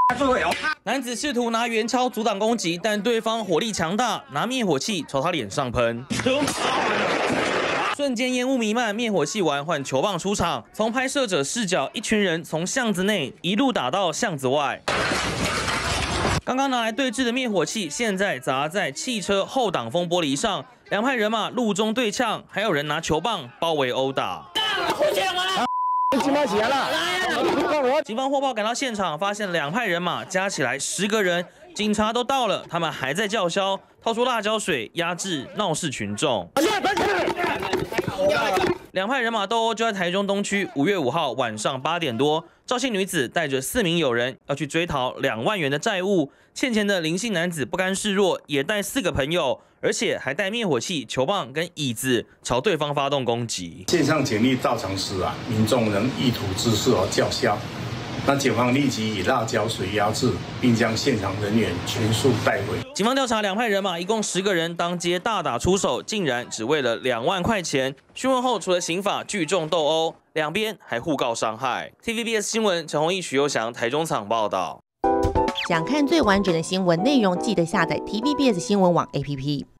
男子试图拿圆锹阻挡攻击，但对方火力强大，拿灭火器朝他脸上喷。瞬间烟雾弥漫，灭火器完换球棒出场。从拍摄者视角，一群人从巷子内一路打到巷子外。刚刚拿来对峙的灭火器，现在砸在汽车后挡风玻璃上。两派人马路中对呛，还有人拿球棒包围殴打。警方获报赶到现场，发现两派人马加起来10个人，警察都到了，他们还在叫嚣，掏出辣椒水压制闹事群众。两派人马斗殴就在台中东区5月5号晚上8点多，赵姓女子带着4名友人要去追讨2万元的债务，欠钱的林姓男子不甘示弱，也带4个朋友，而且还带灭火器、球棒跟椅子朝对方发动攻击。 线上警力到场时民众仍意图滋事而叫嚣。那警方立即以辣椒水压制，并将现场人员全数带回。 警方调查，两派人马一共10个人，当街大打出手，竟然只为了2万块钱。讯问后，除了刑法聚众斗殴，两边还互告伤害。TVBS 新闻陈宏毅、许佑翔台中场报道。 想看最完整的新闻内容，记得下载 TVBS 新闻网 APP。